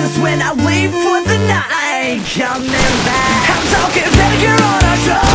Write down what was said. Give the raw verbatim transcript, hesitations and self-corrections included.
Cause when I leave for the night, I ain't coming back. I'm talking better get on our show.